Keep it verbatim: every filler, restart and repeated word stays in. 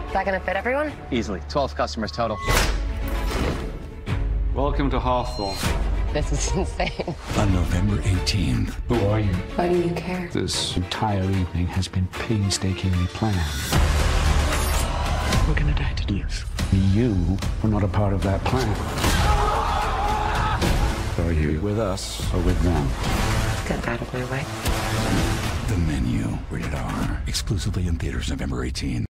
Is that gonna fit everyone? Easily. twelve customers total. Welcome to Hawthorne. This is insane. On November eighteenth. Who are you? Why do you care? This entire evening has been painstakingly planned. We're gonna die to lose. You were not a part of that plan. Are you with us or with them? Get out of my way. The Menu. Rated R. Exclusively in theaters November eighteenth.